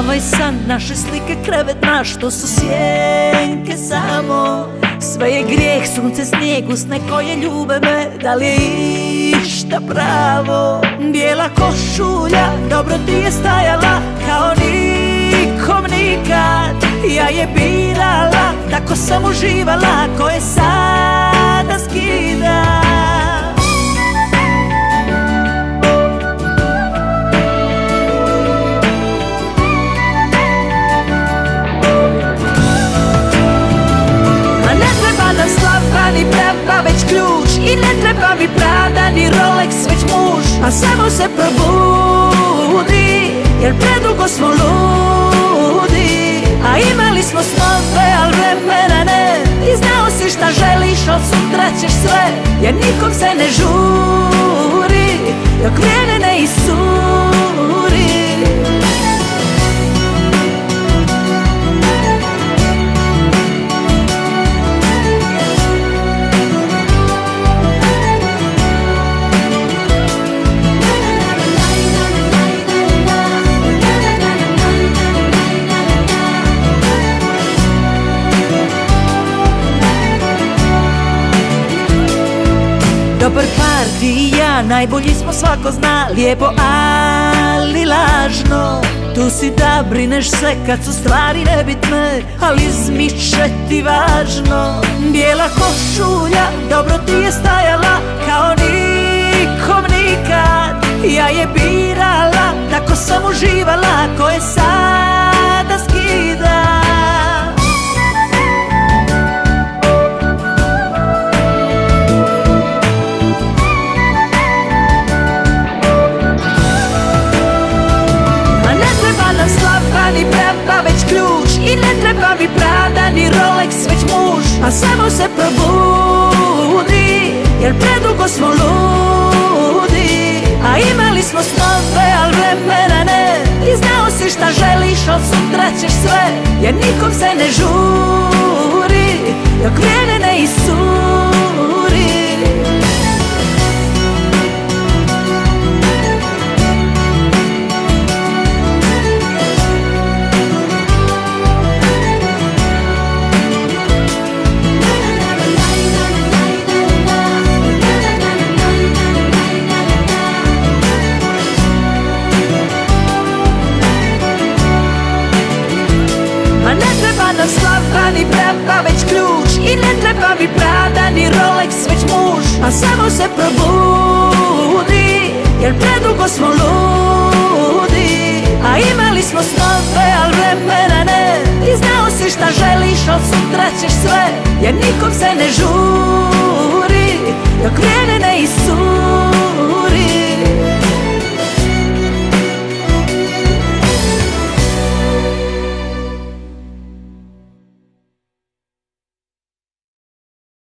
ovaj san, naše slike krevet naš, to su sjenke samo. Sve je grijeh, sunce, snijeg, usne koje ljube me, da li je išta pravo? Bijela košulja, dobro ti je stajala, kao nikom nikad. Ja je birala, tako sam uživala, ko je sada skida. Ni prava već ključ i ne treba mi Prada ni Rolex već muž. A samo se probudi, jer predugo smo ludi. A imali smo snove, al vremena ne. Ti znao si šta želiš, al sutra ćeš sve, jer nikom se ne žuri dok vrijeme ne isuri. Dobar par ti i ja, najbolji smo svako zna. Lijepo ali lažno, tu si da brineš se kad su stvari nebitne, ali izmiče ti važno. Bijela košulja, dobro ti je stajala, kao nikom nikad. Ja je birala, tako sam uživala, ko je sada skida. Ni prava već ključ i ne treba mi Prada ni Rolex već muž. A samo se probudi, jer predugo smo ludi. A imali smo snove, al vremena ne. Ti znao si šta želiš, al sutra ćeš sve, jer nikom se ne žuri dok vrijeme ne isuri. Ni prava već ključ i ne treba mi Prada ni Rolex već muž. A samo se probudi, jer predugo smo ludi. A imali smo snove, al vremena ne. Ti znao si šta želiš, al sutra ćeš sve, jer nikom se ne žuri dok vrijeme ne isuri.